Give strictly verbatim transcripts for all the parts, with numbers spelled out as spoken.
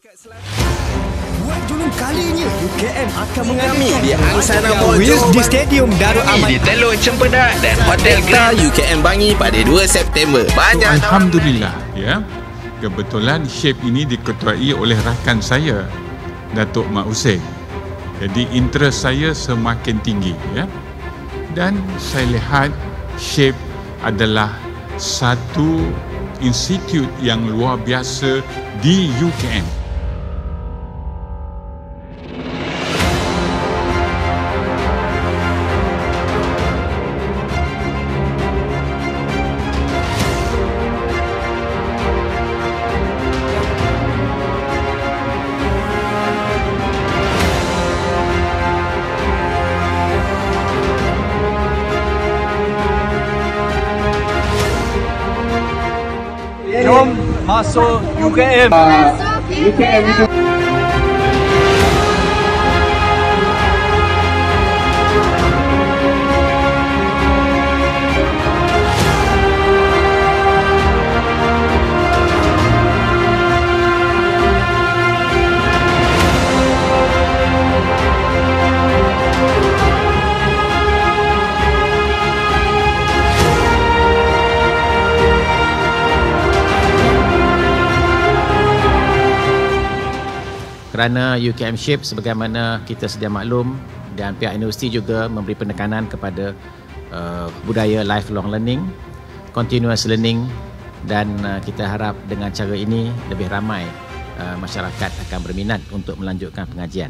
Buat dulu kalinya U K M akan Kami di Angsana Mall di Stadium Darul Aman di Teluk Cempedak dan Hotel Grand U K M Bangi pada dua September. Banyak Alhamdulillah, ya. Kebetulan shape ini diketuai oleh rakan saya, Datuk Mak Hussein. Jadi interest saya semakin tinggi, ya. Dan saya lihat shape adalah satu institut yang luar biasa di U K M. Jom masuk U K M. U K M itu kerana U K M Shape sebagaimana kita sedia maklum dan pihak universiti juga memberi penekanan kepada uh, budaya lifelong learning, continuous learning, dan uh, kita harap dengan cara ini lebih ramai uh, masyarakat akan berminat untuk melanjutkan pengajian.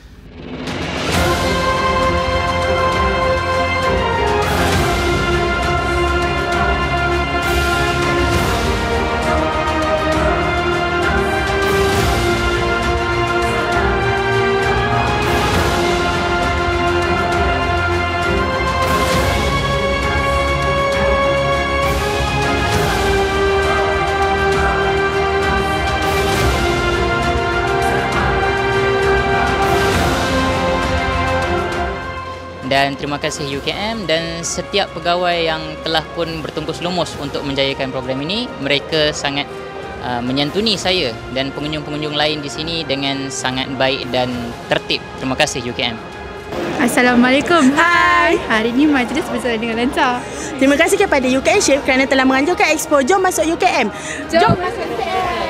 Dan terima kasih U K M dan setiap pegawai yang telah pun bertungkus lumus untuk menjayakan program ini. Mereka sangat uh, menyantuni saya dan pengunjung-pengunjung lain di sini dengan sangat baik dan tertib. Terima kasih U K M. Assalamualaikum. Hai. Hari ini majlis berjalan dengan lancar. Terima kasih kepada U K M Shape kerana telah menganjurkan Expo Jom Masuk U K M. Jom, Jom masuk U K M.